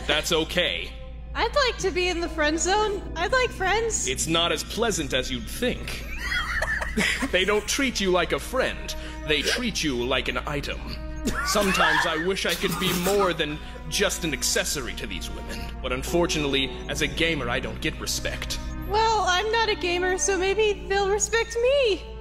that's okay. I'd like to be in the friend zone. I'd like friends. It's not as pleasant as you'd think. They don't treat you like a friend. They treat you like an item. Sometimes I wish I could be more than just an accessory to these women. But unfortunately, as a gamer, I don't get respect. Well, I'm not a gamer, so maybe they'll respect me.